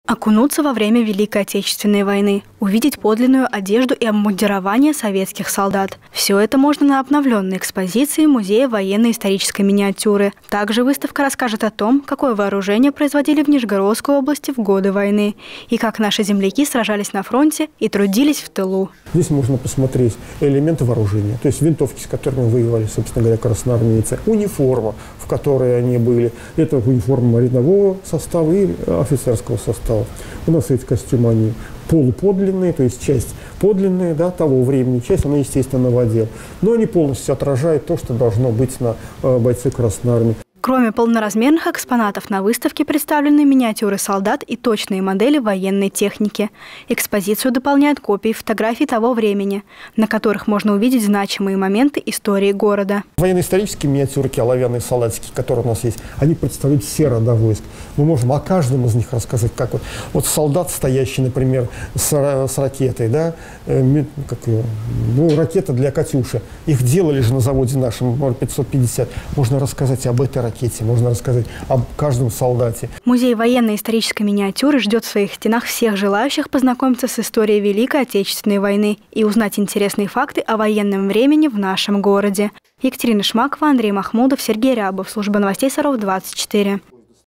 Окунуться во время Великой Отечественной войны, увидеть подлинную одежду и обмундирование советских солдат. Все это можно на обновленной экспозиции Музея военно-исторической миниатюры. Также выставка расскажет о том, какое вооружение производили в Нижегородской области в годы войны и как наши земляки сражались на фронте и трудились в тылу. Здесь можно посмотреть элементы вооружения, то есть винтовки, с которыми воевали, собственно говоря, красноармейцы, униформа, в которой они были. Это униформа рядового состава и офицерского состава. У нас эти костюмы, они полуподлинные, то есть часть подлинная, да, того времени, часть, она, естественно, новодел. Но они полностью отражают то, что должно быть на бойце Красной Армии. Кроме полноразмерных экспонатов, на выставке представлены миниатюры солдат и точные модели военной техники. Экспозицию дополняют копии фотографий того времени, на которых можно увидеть значимые моменты истории города. Военно-исторические миниатюрки, оловянные солдатики, которые у нас есть, они представляют все рода войск. Мы можем о каждом из них рассказать, как вот солдат, стоящий, например, с ракетой, да, ракета для «Катюши». Их делали же на заводе нашем, 550. Можно рассказать об этой ракете. Можно рассказать об каждом солдате. Музей военно-исторической миниатюры ждет в своих стенах всех желающих познакомиться с историей Великой Отечественной войны и узнать интересные факты о военном времени в нашем городе. Екатерина Шмакова, Андрей Махмудов, Сергей Рябов. Служба новостей Саров 24.